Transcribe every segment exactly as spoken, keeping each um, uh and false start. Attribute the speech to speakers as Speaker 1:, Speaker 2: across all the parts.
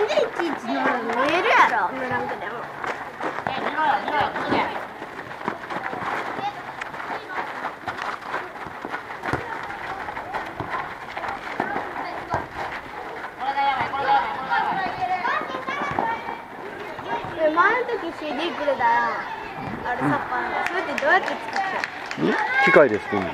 Speaker 1: なんでいちいち乗るの見えるやろ、乗らんくても。前の時 シーディー くれたら、あれサッパーの、それってどうやって作ったの？
Speaker 2: 機械で作るの。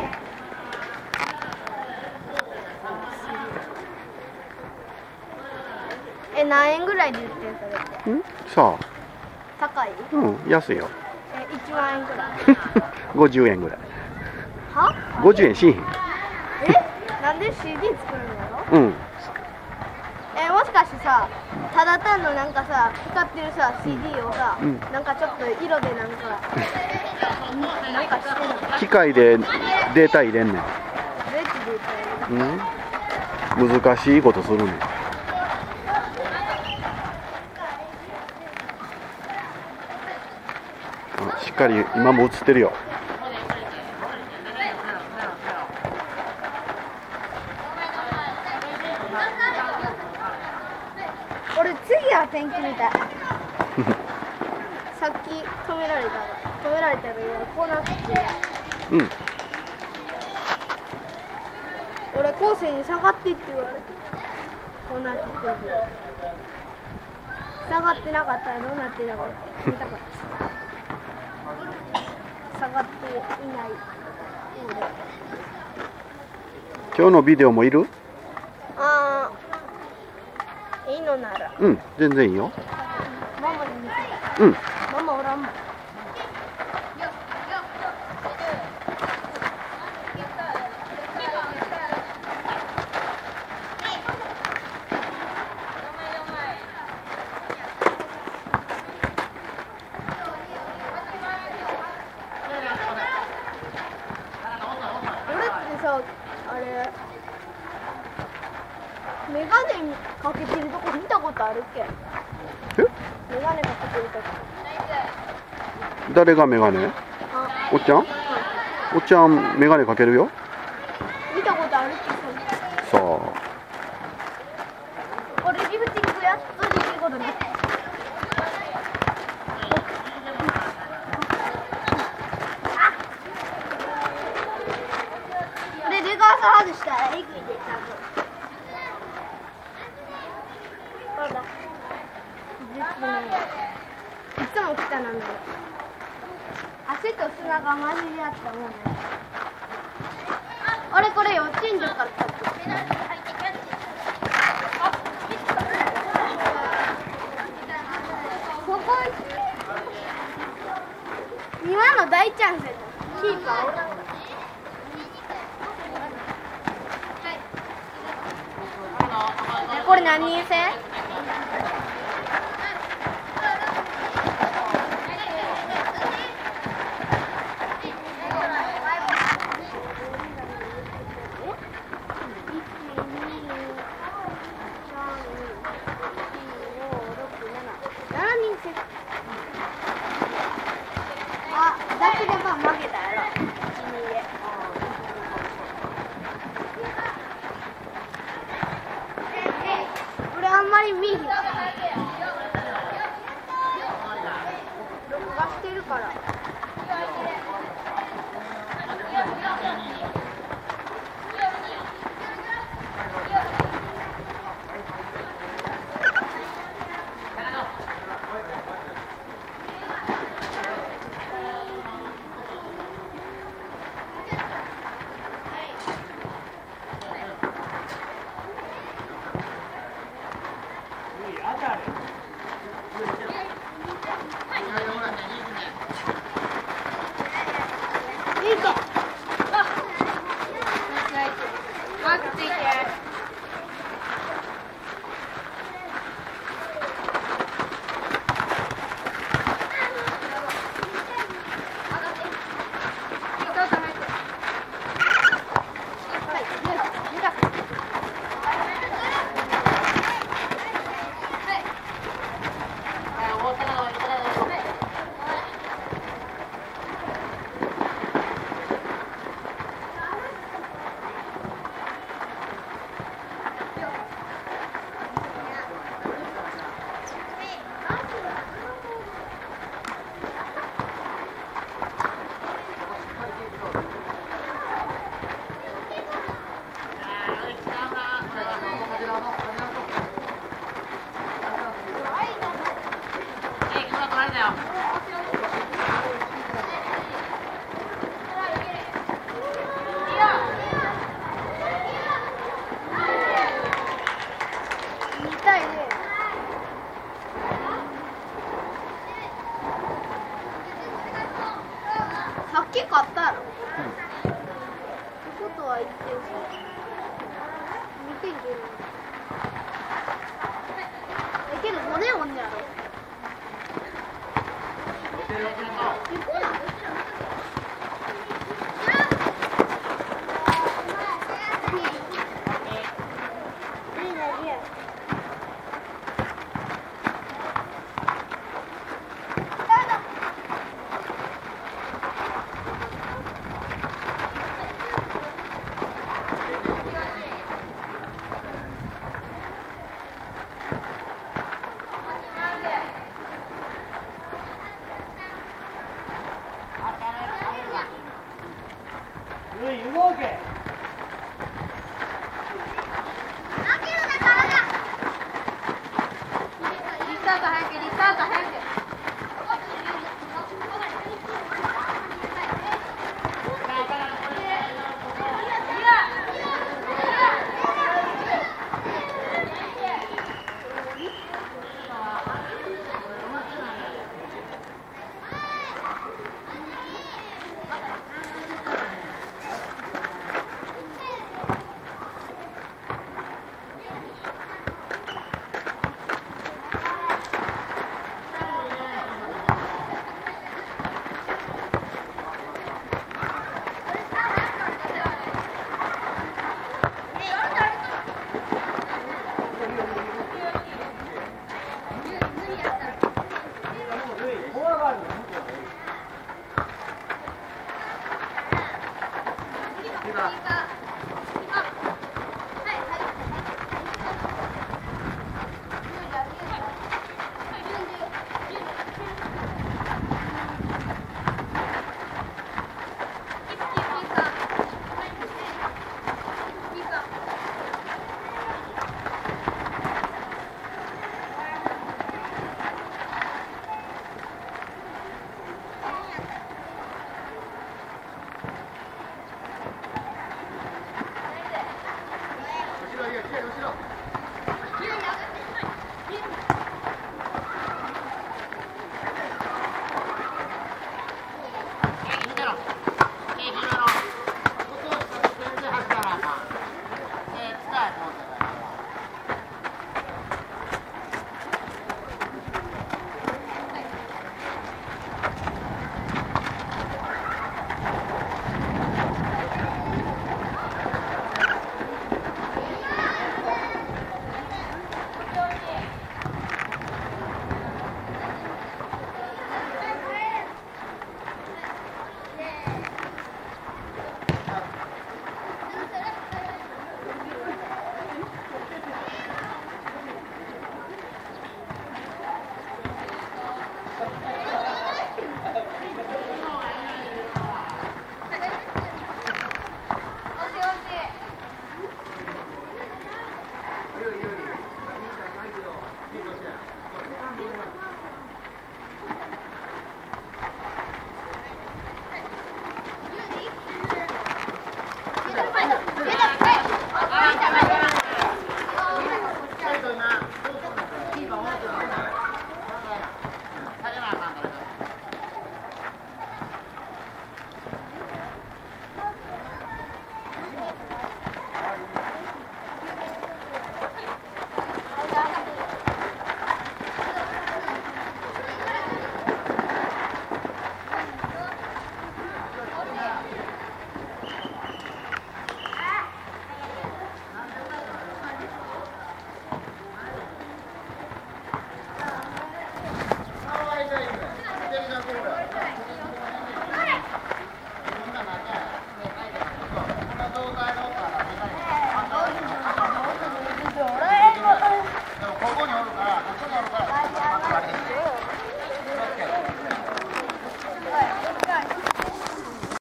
Speaker 1: え、何円ぐらいで売ってるそれって？
Speaker 2: んさあ。
Speaker 1: 高い？
Speaker 2: うん、安いよ。
Speaker 1: え、いちまんえんぐらい？
Speaker 2: ごじゅうえんぐらい。
Speaker 1: は？
Speaker 2: ごじゅうえんしんへん。
Speaker 1: え、なんで シーディー 作るのやろ？
Speaker 2: うん。
Speaker 1: え、もしかしてさ、ただ単のなんかさ、使ってるさ、シーディー をさ、うん、なんかちょっと色でなんか、なんかしてんの？
Speaker 2: 機械でデータ入れんねん。
Speaker 1: どうやってデータ入れる？
Speaker 2: うん、難しいことするねん。あ、しっかり今も映ってるよ。
Speaker 1: 俺次は天気みたい。さっき止められた止められたらこうなって
Speaker 2: うん。
Speaker 1: 俺後世に下がってって言われてこうなってて下がってなかったらどうなってたか見たかった下がっていない
Speaker 2: 今日のビデオもいる？
Speaker 1: ああいいのなら
Speaker 2: うん、全然いいよ。
Speaker 1: ママに見せたい。
Speaker 2: うん。
Speaker 1: ママおらんもん。俺ってさ、あれメガネかけてるとこ見たことあるっけ？
Speaker 2: え？
Speaker 1: メガネかけてるとこ。
Speaker 2: 誰がメガネ？おっちゃん？おっちゃんメガネかけるよ。
Speaker 1: 見たことあるっけ？
Speaker 2: さあ。
Speaker 1: 俺リフティングやっとできることになった。でレガーサ外したらえぐいで多分。そうだ。実ね、いつも来たなの。汗と砂が混じり合ったもんね。あれこれよ、近所から買った。ここ今の大チャンスやった。キーパーおらんか。これ何人制？あ、だけでまあ負けたやろ。俺あんまり見えへん。録画してるから。 たいね。